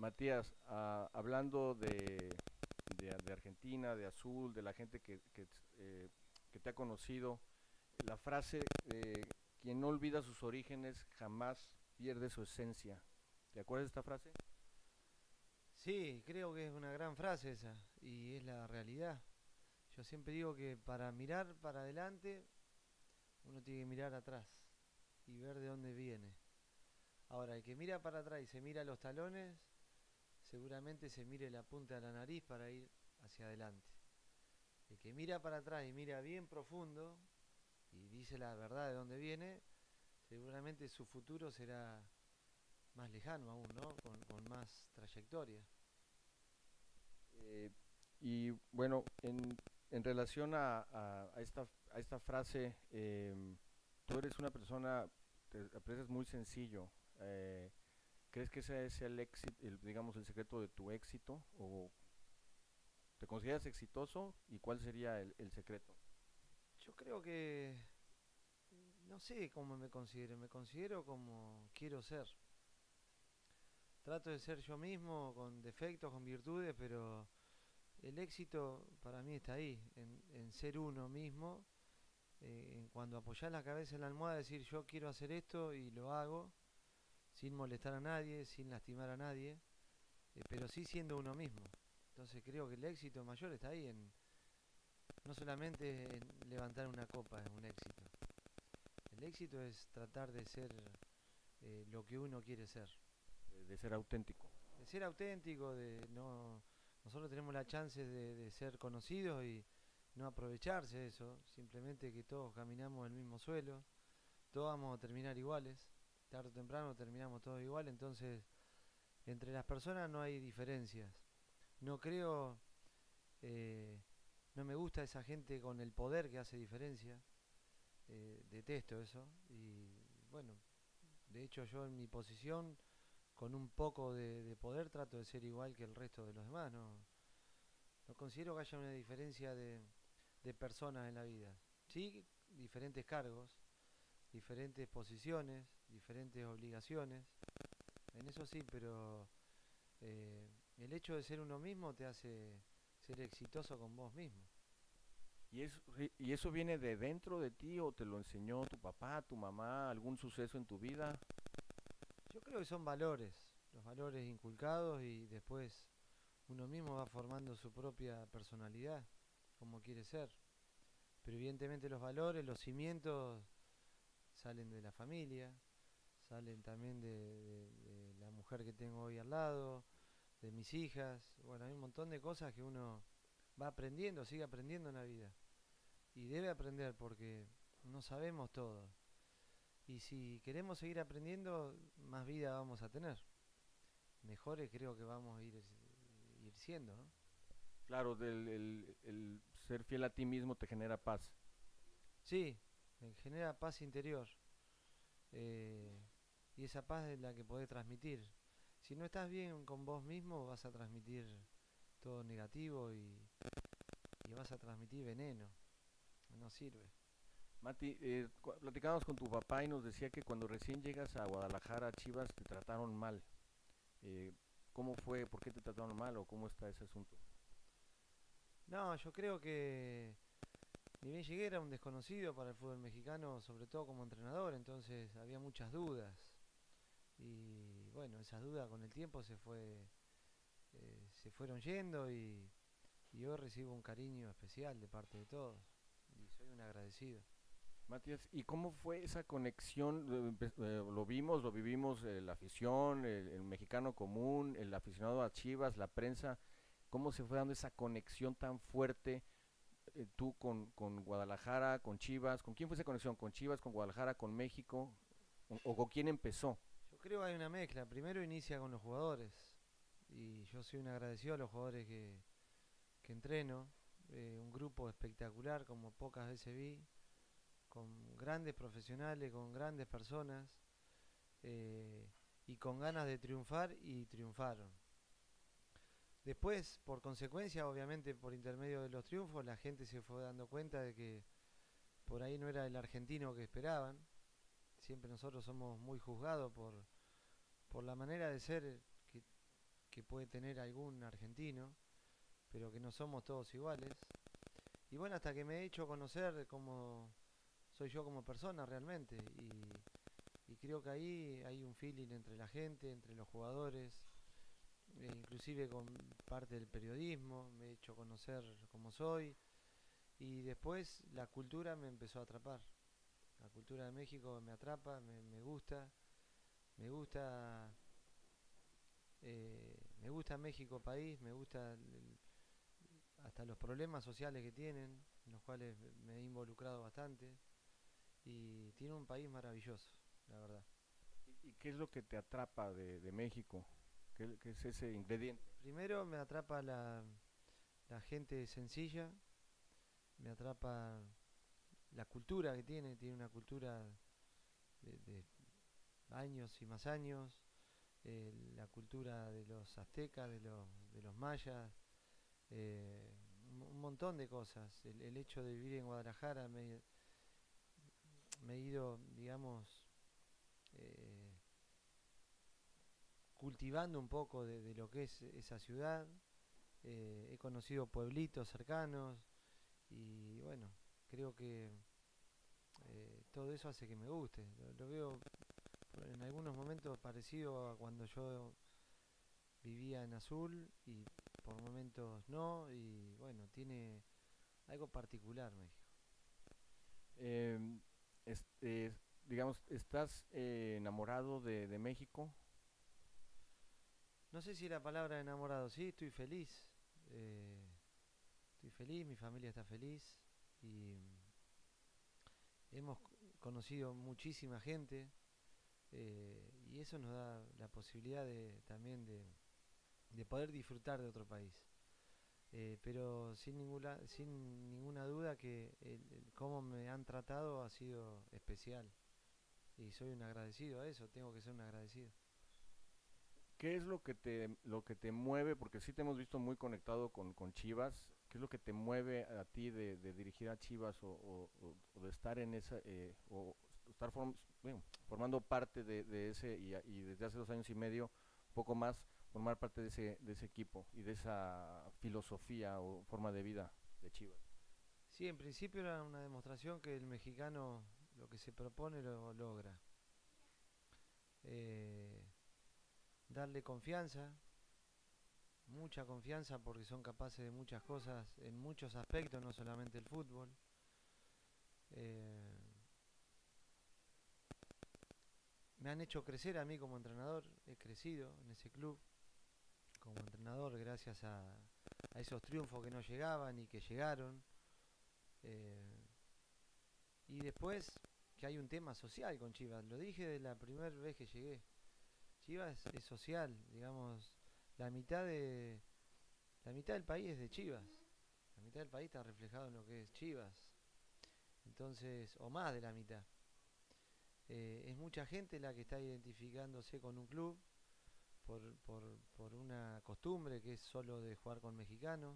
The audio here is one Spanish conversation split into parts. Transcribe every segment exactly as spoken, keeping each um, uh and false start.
Matías, ah, hablando de, de- de Argentina, de Azul, de la gente que, que, eh, que te ha conocido, la frase eh, quien no olvida sus orígenes jamás pierde su esencia. ¿Te acuerdas de esta frase? Sí, creo que es una gran frase esa y es la realidad. Yo siempre digo que para mirar para adelante uno tiene que mirar atrás y ver de dónde viene. Ahora, el que mira para atrás y se mira los talones, seguramente se mire la punta de la nariz para ir hacia adelante. El que mira para atrás y mira bien profundo y dice la verdad de dónde viene, seguramente su futuro será más lejano aún, ¿no? Con, con más trayectoria. Eh, y bueno, en, en relación a, a- a esta, a esta frase, em, tú eres una persona, te aprecias muy sencillo. eh, ¿Crees que ese es el éxito, el, digamos, el secreto de tu éxito? ¿O te consideras exitoso? ¿Y cuál sería el, el secreto? Yo creo que no sé cómo me considero, me considero como quiero ser. Trato de ser yo mismo, con defectos, con virtudes, pero el éxito para mí está ahí, en, en ser uno mismo, eh, en cuando apoyás la cabeza en la almohada, decir yo quiero hacer esto y lo hago, sin molestar a nadie, sin lastimar a nadie, eh, pero sí siendo uno mismo. Entonces creo que el éxito mayor está ahí, en no solamente en levantar una copa es un éxito. El éxito es tratar de ser eh, lo que uno quiere ser. De, de ser auténtico. De ser auténtico, de no. Nosotros tenemos la chance de, de ser conocidos y no aprovecharse de eso, simplemente que todos caminamos el mismo suelo, todos vamos a terminar iguales, tarde o temprano terminamos todos igual, entonces entre las personas no hay diferencias. No creo, eh, no me gusta esa gente con el poder que hace diferencia, eh, detesto eso y bueno, de hecho yo en mi posición con un poco de, de poder trato de ser igual que el resto de los demás. No, no considero que haya una diferencia de, de personas en la vida. Sí, diferentes cargos, diferentes posiciones, diferentes obligaciones. En eso sí, pero eh, el hecho de ser uno mismo te hace ser exitoso con vos mismo. ¿Y eso, ¿Y eso viene de dentro de ti o te lo enseñó tu papá, tu mamá, algún suceso en tu vida? Yo creo que son valores, los valores inculcados y después uno mismo va formando su propia personalidad, como quiere ser. Pero evidentemente los valores, los cimientos salen de la familia, salen también de, de- de la mujer que tengo hoy al lado, de mis hijas. Bueno, hay un montón de cosas que uno va aprendiendo, sigue aprendiendo en la vida. Y debe aprender porque no sabemos todo. Y si queremos seguir aprendiendo, más vida vamos a tener. Mejores creo que vamos a ir, ir siendo, ¿no? Claro, del, el, el ser fiel a ti mismo te genera paz. Sí, me genera paz interior. Eh, y esa paz es la que podés transmitir. Si no estás bien con vos mismo, vas a transmitir todo negativo y, y vas a transmitir veneno. No sirve. Mati, eh, cu- platicábamos con tu papá y nos decía que cuando recién llegas a Guadalajara, Chivas, te trataron mal. Eh, ¿Cómo fue? ¿Por qué te trataron mal? ¿O cómo está ese asunto? No, yo creo que ni bien llegué era un desconocido para el fútbol mexicano, sobre todo como entrenador, entonces había muchas dudas. Y bueno, esas dudas con el tiempo se fue eh, se fueron yendo y, y hoy recibo un cariño especial de parte de todos. Y soy un agradecido. Matías, ¿y cómo fue esa conexión? Eh, empe- eh, lo vimos, lo vivimos, eh, la afición, el, el mexicano común, el aficionado a Chivas, la prensa. ¿Cómo se fue dando esa conexión tan fuerte eh, tú con, con Guadalajara, con Chivas? ¿Con quién fue esa conexión? ¿Con Chivas, con Guadalajara, con México? ¿O, o con quién empezó? Yo creo que hay una mezcla. Primero inicia con los jugadores. Y yo soy un agradecido a los jugadores que, que entreno. Eh, un grupo espectacular como pocas veces vi. Con grandes profesionales, con grandes personas. eh, y con ganas de triunfar y triunfaron. Después, por consecuencia, obviamente por intermedio de los triunfos, la gente se fue dando cuenta de que por ahí no era el argentino que esperaban. Siempre nosotros somos muy juzgados por, por la manera de ser que, que puede tener algún argentino, pero que no somos todos iguales. Y bueno, hasta que me he hecho conocer cómo soy yo como persona realmente. Y, y creo que ahí hay un feeling entre la gente, entre los jugadores, e inclusive con parte del periodismo. Me he hecho conocer como soy. Y después la cultura me empezó a atrapar. La cultura de México me atrapa, me, me gusta. Me gusta eh, me gusta México país, me gusta el- hasta los problemas sociales que tienen, en los cuales me he involucrado bastante. Y tiene un país maravilloso, la verdad. ¿Y, y qué es lo que te atrapa de, de México? ¿Qué, qué es ese ingrediente? Primero me atrapa la, la gente sencilla, me atrapa la cultura que tiene, tiene una cultura de, de años y más años, eh, la cultura de los aztecas, de los, de los mayas, eh, un, un montón de cosas. El, el hecho de vivir en Guadalajara me, me he ido, digamos, eh, cultivando un poco de, de lo que es esa ciudad. Eh, he conocido pueblitos cercanos y bueno, creo que eh, todo eso hace que me guste. Lo, lo veo en algunos momentos parecido a cuando yo vivía en Azul y por momentos no, y bueno, tiene algo particular México. Em, es- es- digamos, ¿estás eh, enamorado de, de México? No sé si la palabra enamorado, sí, estoy feliz. eh, Estoy feliz, mi familia está feliz y hemos conocido muchísima gente, eh, y eso nos da la posibilidad de también de, de poder disfrutar de otro país. Eh, pero sin ninguna, sin ninguna duda que el, el cómo me han tratado ha sido especial y soy un agradecido a eso, tengo que ser un agradecido. ¿Qué es lo que te, lo que te mueve? Porque sí te hemos visto muy conectado con, con Chivas. ¿Qué es lo que te mueve a ti de, de dirigir a Chivas o, o- o- o de estar en esa, eh, o estar form- bueno, formando parte de, de ese y, a- y desde hace dos años y medio, poco más, formar parte de ese, de ese equipo y de esa filosofía o forma de vida de Chivas? Sí, en principio era una demostración que el mexicano lo que se propone lo logra. Eh, Darle confianza, mucha confianza porque son capaces de muchas cosas en muchos aspectos, no solamente el fútbol. Eh, Me han hecho crecer a mí como entrenador, he crecido en ese club como entrenador gracias a, a esos triunfos que no llegaban y que llegaron. Eh, y después que hay un tema social con Chivas, lo dije de la primera vez que llegué. Chivas es social, digamos, la mitad de la mitad del país es de Chivas. La mitad del país está reflejado en lo que es Chivas. Entonces, o más de la mitad. Eh, es mucha gente la que está identificándose con un club por, por, por una costumbre que es solo de jugar con mexicanos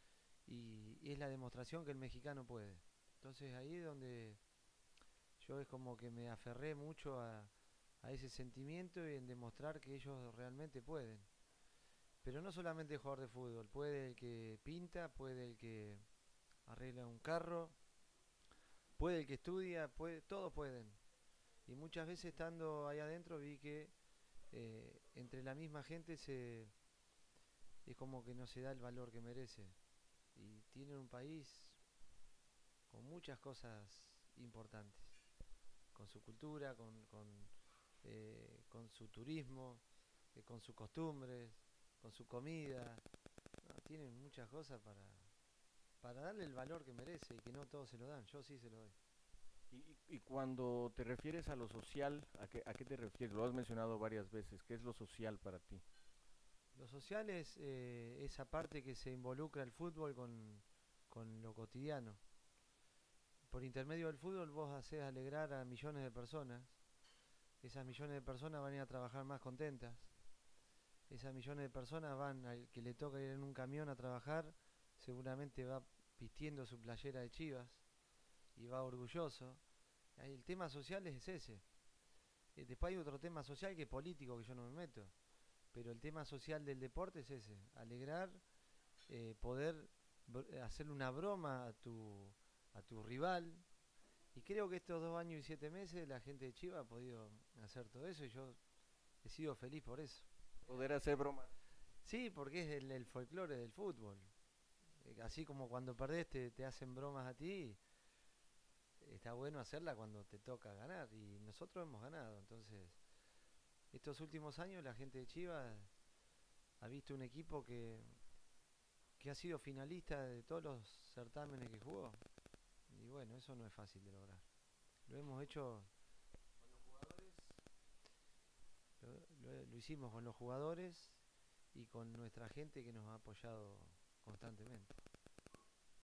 y, y es la demostración que el mexicano puede. Entonces ahí es donde yo es como que me aferré mucho a, a ese sentimiento y en demostrar que ellos realmente pueden. Pero no solamente el jugador de fútbol, puede el que pinta, puede el que arregla un carro, puede el que estudia, puede, todos pueden. Y muchas veces estando ahí adentro vi que eh, entre la misma gente se es como que no se da el valor que merece. Y tienen un país con muchas cosas importantes, con su cultura, con, con, eh, con su turismo, eh, con sus costumbres, con su comida. No, tienen muchas cosas para, para darle el valor que merece y que no todos se lo dan. Yo sí se lo doy. Y, y- y cuando te refieres a lo social, ¿a qué, a qué te refieres? Lo has mencionado varias veces. ¿Qué es lo social para ti? Lo social es eh, esa parte que se involucra el fútbol con, con lo cotidiano. Por intermedio del fútbol vos haces alegrar a millones de personas. Esas millones de personas van a ir a trabajar más contentas. Esas millones de personas van al que le toca ir en un camión a trabajar, seguramente va vistiendo su playera de Chivas y va orgulloso. El tema social es ese. Eh, Después hay otro tema social que es político que yo no me meto. pero el tema social del deporte es ese, alegrar, eh, poder br- hacerle una broma a tu, a tu rival. Y creo que estos dos años y siete meses la gente de Chivas ha podido hacer todo eso y yo he sido feliz por eso. Poder hacer bromas. Sí, porque es el, el folclore del fútbol. Eh, Así como cuando perdés te, te hacen bromas a ti, está bueno hacerla cuando te toca ganar. Y nosotros hemos ganado. Entonces, estos últimos años la gente de Chivas ha visto un equipo que, que ha sido finalista de todos los certámenes que jugó. Y bueno, eso no es fácil de lograr. Lo hemos hecho con los jugadores, lo, lo- lo hicimos con los jugadores y con nuestra gente que nos ha apoyado constantemente.